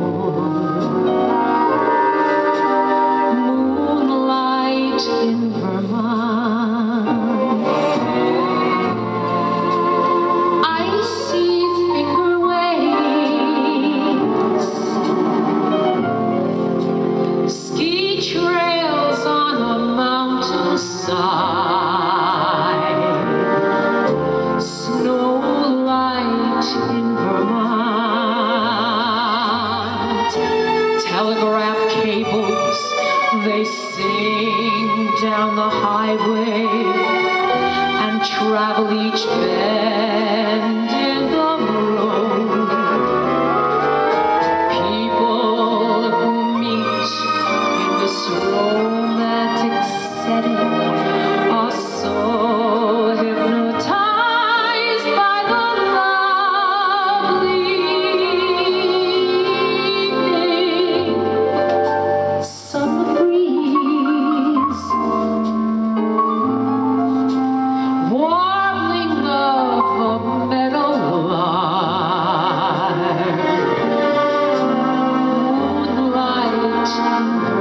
Moonlight in Vermont, icy finger waves, ski trails on a mountainside, snow light in Vermont, telegraph cables, they sing down the highway and travel each bend in the road. People who meet in this romantic setting are so hypnotized by the lovely evening. Summer breeze, warbling of a meadowlark, moonlight in